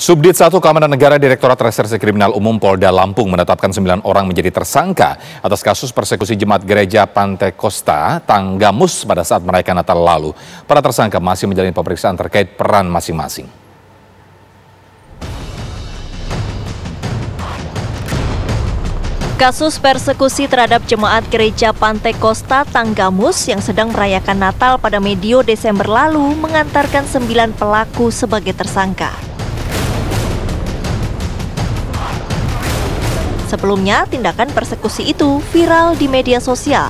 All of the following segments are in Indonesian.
Subdit 1 Keamanan Negara Direktorat Reserse Kriminal Umum Polda Lampung menetapkan 9 orang menjadi tersangka atas kasus persekusi jemaat gereja Pantai Costa Tanggamus pada saat merayakan Natal lalu. Para tersangka masih menjalani pemeriksaan terkait peran masing-masing. Kasus persekusi terhadap jemaat gereja Pantai Costa Tanggamus yang sedang merayakan Natal pada medio Desember lalu mengantarkan 9 pelaku sebagai tersangka. Sebelumnya, tindakan persekusi itu viral di media sosial.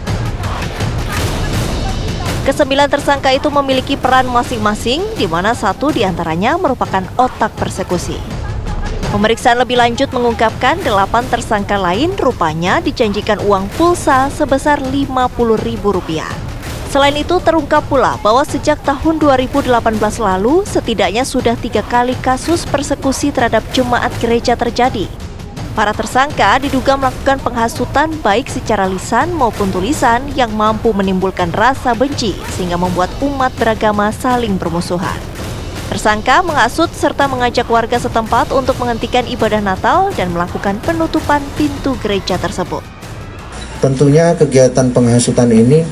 Kesembilan tersangka itu memiliki peran masing-masing, di mana satu diantaranya merupakan otak persekusi. Pemeriksaan lebih lanjut mengungkapkan 8 tersangka lain rupanya dijanjikan uang pulsa sebesar Rp50.000. Selain itu, terungkap pula bahwa sejak tahun 2018 lalu, setidaknya sudah 3 kali kasus persekusi terhadap jemaat gereja terjadi. Para tersangka diduga melakukan penghasutan baik secara lisan maupun tulisan yang mampu menimbulkan rasa benci sehingga membuat umat beragama saling bermusuhan. Tersangka menghasut serta mengajak warga setempat untuk menghentikan ibadah Natal dan melakukan penutupan pintu gereja tersebut. Tentunya kegiatan penghasutan ini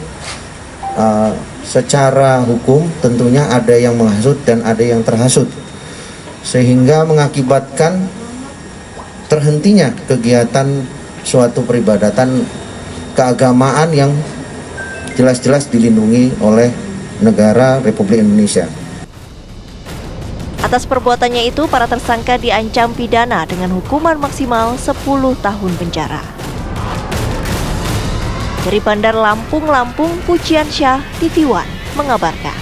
secara hukum tentunya ada yang menghasut dan ada yang terhasut, sehingga mengakibatkan terhentinya kegiatan suatu peribadatan keagamaan yang jelas-jelas dilindungi oleh negara Republik Indonesia. Atas perbuatannya itu, para tersangka diancam pidana dengan hukuman maksimal 10 tahun penjara. Dari Bandar Lampung, Pujian Syah, TV One mengabarkan.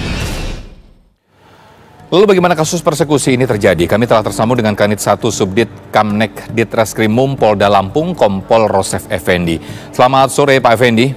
Lalu bagaimana kasus persekusi ini terjadi? Kami telah tersambung dengan Kanit 1 Subdit Kamnek Ditreskrimum Polda Lampung, Kompol Rosef Effendi. Selamat sore Pak Effendi.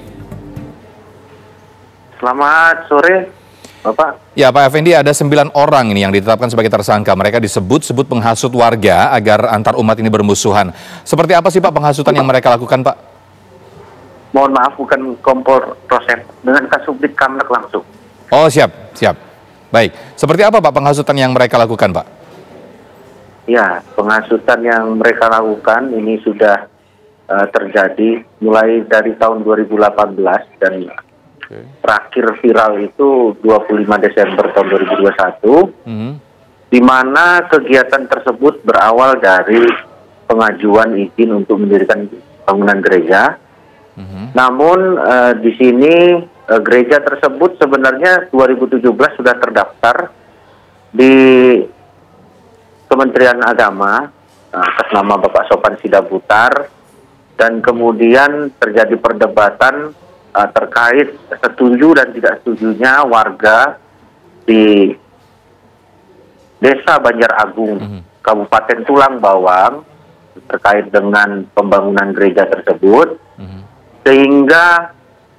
Selamat sore Bapak. Ya Pak Effendi, ada 9 orang ini yang ditetapkan sebagai tersangka. Mereka disebut-sebut penghasut warga agar antar umat ini bermusuhan. Seperti apa sih Pak penghasutan yang mereka lakukan Pak? Mohon maaf, bukan Kompol Rosef, dengan Kasubdit Kamnek langsung. Oh siap. Baik, seperti apa Pak penghasutan yang mereka lakukan Pak? Ya, penghasutan yang mereka lakukan ini sudah terjadi mulai dari tahun 2018 dan terakhir viral itu 25 Desember tahun 2021, di mana kegiatan tersebut berawal dari pengajuan izin untuk mendirikan bangunan gereja. Namun di sini gereja tersebut sebenarnya 2017 sudah terdaftar di Kementerian Agama atas nama Bapak Sopan Sidabutar, dan kemudian terjadi perdebatan terkait setuju dan tidak setujunya warga di Desa Banjar Agung, Kabupaten Tulang Bawang terkait dengan pembangunan gereja tersebut, sehingga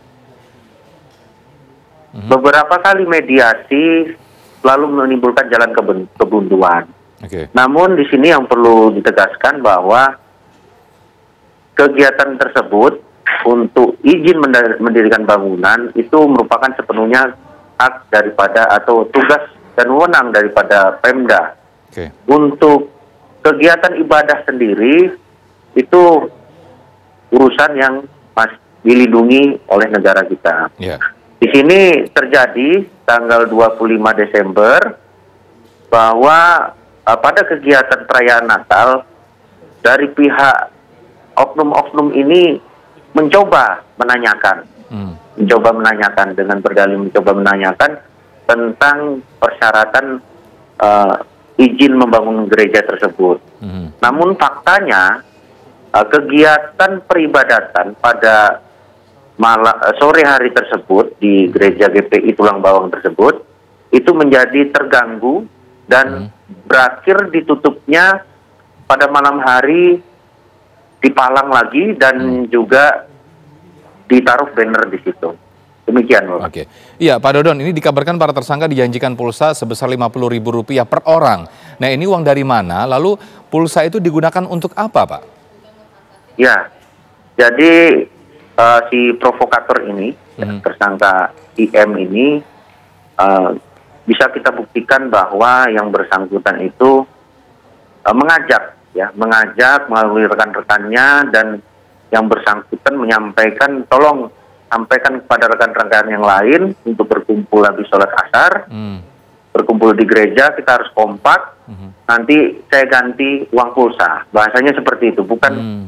beberapa kali mediasi lalu menimbulkan jalan kebuntuan. Namun di sini yang perlu ditegaskan bahwa kegiatan tersebut untuk izin mendirikan bangunan itu merupakan sepenuhnya hak daripada atau tugas dan wewenang daripada Pemda. Untuk kegiatan ibadah sendiri itu urusan yang masih dilindungi oleh negara kita. Di sini terjadi tanggal 25 Desember bahwa pada kegiatan perayaan Natal dari pihak oknum-oknum ini mencoba menanyakan dengan berdalih mencoba menanyakan tentang persyaratan izin membangun gereja tersebut. Namun faktanya kegiatan peribadatan pada sore hari tersebut di gereja GPI Tulang Bawang tersebut itu menjadi terganggu dan berakhir ditutupnya pada malam hari, dipalang lagi dan juga ditaruh banner di situ. Demikian Bapak. Iya Pak Dodon, ini dikabarkan para tersangka dijanjikan pulsa sebesar Rp50.000 per orang. Nah ini uang dari mana? Lalu pulsa itu digunakan untuk apa Pak? Ya, jadi si provokator ini, tersangka IM ini bisa kita buktikan bahwa yang bersangkutan itu mengajak melalui rekan-rekannya, dan yang bersangkutan menyampaikan, tolong sampaikan kepada rekan-rekan yang lain untuk berkumpul habis sholat asar, berkumpul di gereja, kita harus kompak, nanti saya ganti uang pulsa. Bahasanya seperti itu, bukan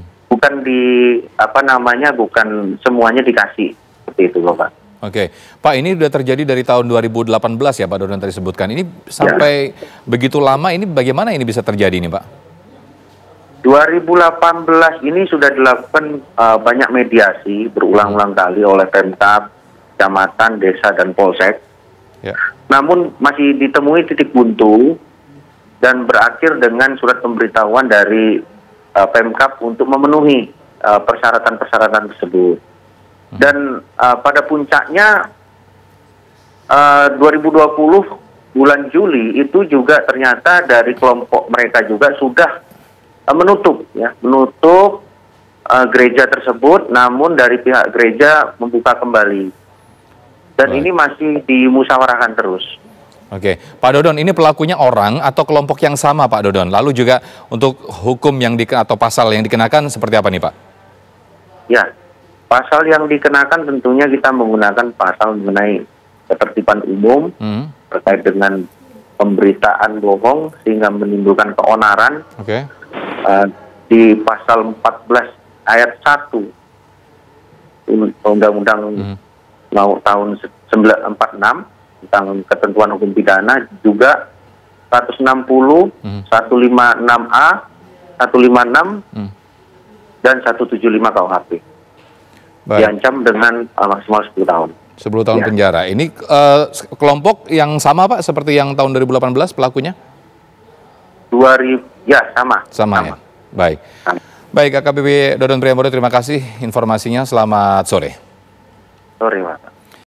bukan semuanya dikasih, seperti itu Bapak. Oke, Pak, ini sudah terjadi dari tahun 2018 ya Pak Dodon tadi sebutkan. Ini sampai begitu lama, ini bagaimana ini bisa terjadi ini Pak? 2018 ini sudah dilakukan banyak mediasi berulang-ulang kali oleh Pemkab, kecamatan, desa, dan polsek. Ya. Namun masih ditemui titik buntu dan berakhir dengan surat pemberitahuan dari Pemkab untuk memenuhi persyaratan-persyaratan tersebut. Dan pada puncaknya 2020 bulan Juli itu juga ternyata dari kelompok mereka juga sudah menutup gereja tersebut, namun dari pihak gereja membuka kembali. Dan ini masih dimusyawarahkan terus. Oke, Pak Dodon, ini pelakunya orang atau kelompok yang sama Pak Dodon? Lalu juga untuk hukum yang atau pasal yang dikenakan seperti apa nih Pak? Ya. Pasal yang dikenakan tentunya kita menggunakan pasal mengenai ketertiban umum terkait dengan pemberitaan bohong sehingga menimbulkan keonaran. Di pasal 14 ayat 1 Undang-Undang tahun 1946 tentang ketentuan hukum pidana, juga 160, 156A, 156 dan 175 KUHP. Diancam dengan maksimal 10 tahun. 10 tahun penjara. Ini kelompok yang sama Pak seperti yang tahun 2018 pelakunya? Sama. Ya. Baik. Baik, AKBP Dodon Priambodo, terima kasih informasinya. Selamat sore. Sore, Pak.